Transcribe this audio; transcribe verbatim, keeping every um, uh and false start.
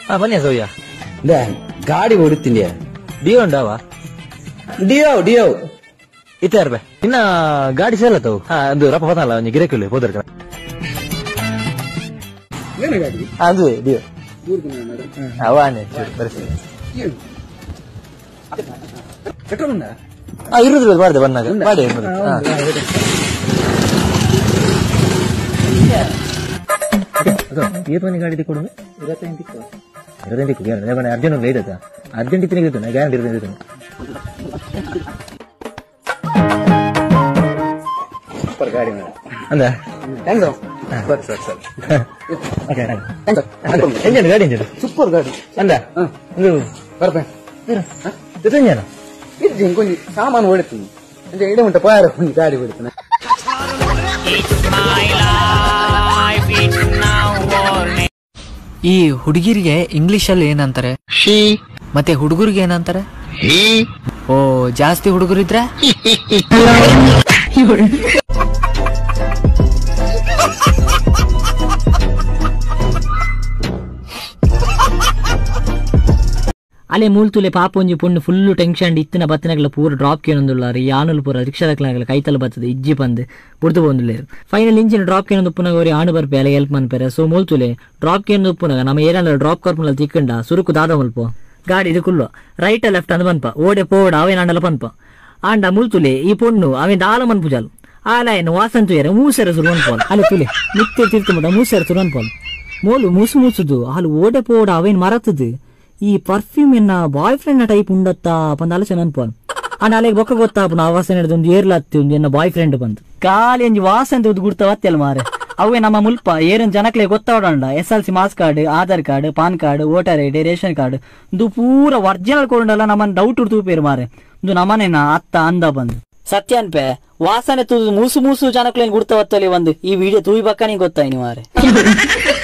ಬನ್ನಿ ಸೌಯ್ಯ ಗಾಡಿ ಓಡುತ್ತೀನಿ ಡಿಯೋ ಉಂಡಾವ ಡಿಯೋ ಡಿಯೋ ಇತ್ತಾರ ಬೇ ಇನ್ನ ಗಾಡಿ ಸೇಲತ್ತವು ಹಾ ಅದು ರಪ್ಪ ಪದಲ್ಲ ಒಂಜಿ ಗಿರಕಿಲ್ಲ ಹೋದ್ರ ಅದು ಡಿಯೋ ಅವಾನೆ ಬರ್ಸಿ ಪೆಟ್ರೋಲ್ ಉಂಟಾ ಇರುದಿಲ್ಲ ಮಾಡಿದೆ ಬಂದಾಗ ಮಾಡಿ ಏಪನಿ ಗಾಡಿ ಕೊಡು ಇರತ್ತೆಂಟಿತ್ತು ಇರತ್ತೆಂಟಿತ್ತು ಗ್ಯಾರಂಟಿ ಅರ್ಜೆಂಟ್ ಒಂದು ಐದತ್ತ ಅರ್ಜೆಂಟ್ ಇತ್ತು ನಿಗತ್ತು ನಾ ಗ್ಯಾರಂಟಿ ಇರುತ್ತೆ ಸೂಪರ್ ಗಾಡಿ ಅಂದ ಹೆಂಗ ಸರ್ ಸರ್ ಸರ್ ಎಂಜನ್ ಗಾಡಿ ಎಂಜನ್ ಸೂಪರ್ ಗಾಡಿ ಅಂದ ಇದು ಬರ್ಬೇಕ ಇದು ಕೊಂಚ ಸಾಮಾನು ಹೊಡಿತೀನಿ ಅಂದ್ರೆ ಇಡ ಉಂಟ ಪಾರ ಕೊಂಚ ಗಾಡಿ ಹೊಡಿತಾನೆ ಈ ಹುಡುಗಿರಿಗೆ ಇಂಗ್ಲಿಷ್ ಅಲ್ಲಿ ಏನಂತಾರೆ ಶಿ ಮತ್ತೆ ಹುಡುಗರಿಗೆ ಏನಂತಾರೆ ಓ ಜಾಸ್ತಿ ಹುಡುಗರಿದ್ರೆ ಅಲೆ ಮೂಲ್ತುಲೆ ಪಾಪ ಒಂಜಿ ಪುಣ್ಣು ಫುಲ್ಲು ಟೆನ್ಷನ್ ಇತ್ತಿನ ಬತ್ತಿನಗಲ ಪೂರ ಡ್ರಾಪ್ ಕೇನೊಂದುಲ್ಲಾರು ಯಾನುಲು ಪೂರ ರಿಕ್ಷಾದಕ್ಲಾಗಲ ಕೈತಲ ಬರ್ತದೆ ಇಜ್ಜಿ ಬಂದು ಬುಡ್ದು ಬಂದುಲ್ಲೇರು ಫೈನಲ್ ಇಂಚಿನ ಡ್ರಾಪ್ ಕೇನೊಂದು ಉಪ್ಪುನಾಗ ಅವ್ರಿಗೆ ಆಣು ಬರ್ಪೆ ಅಲ್ಲ ಹೆಲ್ಪ್ ಮನ್ಪೆರೆ ಸೊ ಮೂಲ್ತುಲೆ ಡ್ರಾಪ್ ಕೇನೊಂದು ಉಪ್ಪುನಾಗ ನಮ್ಮ ಏರಿಯಾಲ ಡ್ರಾಪ್ ಕಾರ್ಪುನಲ್ಲಿ ತಿಕ್ಕಂಡ ಸುರುಕು ದಾದ ಮಲ್ಪ ಗಾಡಿ ಇದು ಕುಲ್ಲು ರೈಟ್ ಲೆಫ್ಟ್ ಅಂದ್ ಪನ್ಪ ಓಡೆ ಪೋಡ ಅವೇನ್ ಆಂಡಲ ಪನ್ಪ ಆಂಡ ಮೂಲ್ತುಲೆ ಈ ಪೊಣ್ಣು ಅವೇನ್ ದಾಲ ಮನ್ಪುಜಾಲು ಆಲಾಯನ್ ವಾಸಂತು ಏರ ಮೂಸೆರ ಸುರು ಅನ್ಪೋಲ್ ಅಲ್ಲಿ ತುಲೆ ನಿತ್ಯ ತಿರ್ತು ಮೂಸೆರ ಸುರು ಅನ್ಪೋಲ್ ಮೋಲು ಮೂಸು ಮೂಸುದು ಅಲ್ಲಿ ಓಡೆ ಪೋಡ ಅವೇನ್ ಮರತದು ಈ ಪರ್ಫ್ಯೂಮ್ ಎನ್ನ ಬಾಯ್ ಫ್ರೆಂಡ್ ಟೈಪ್ ಉಂಡತ್ತಾ ಪಂದ ಆಲೋಚನೆ ಅನ್ಪೋನ್ ಅಂಡ್ ಅಲ್ಲಿಗೆ ಬೊಕ್ಕ ಗೊತ್ತಾಪನ ಆ ವಾಸನೆ ಹಿಡಿದು ಒಂದು ಏರ್ಲತ್ತಿ ಒಂದು ಎನ್ನ ಬಾಯ್ ಫ್ರೆಂಡ್ ಬಂದು ಖಾಲಿ ಒಂಜಿ ವಾಸನೆ ಉದ್ದು ಗುಡ್ತಾವ ಅತ್ತೆಲ್ಲ ಮಾರೆ ಅವೇ ನಮ್ಮ ಮುಲ್ಪ ಏರನ್ ಜನಕ್ಲೆ ಗೊತ್ತಾವಡಂಡ S L C marks card Aadhaar card PAN card voter I D ration card ಇದು ಪೂರ ಒರಿಜಿನಲ್ ಕೊಂಡಲ್ಲ ನಮ್ಮನ್ನ ಡೌಟ್ ತೂಪೇರು ಮಾರೆ ಇದು ನಮ್ಮನೇನ ಅತ್ತ ಅಂದ ಬಂದು ಸತ್ಯ ಅನ್ಪೆ ವಾಸನೆ ತೂದು ಮೂಸು ಮೂಸು ಜನಕ್ಲೇನ್ ಗುಡ್ತಾವತ್ತಲ್ಲಿ ಒಂದು ಈ ವಿಡಿಯೋ ತೂಯಿ ಬಕ್ಕ ನೀ ಗೊತ್ತಾಯ್ನಿ ಮಾರೆ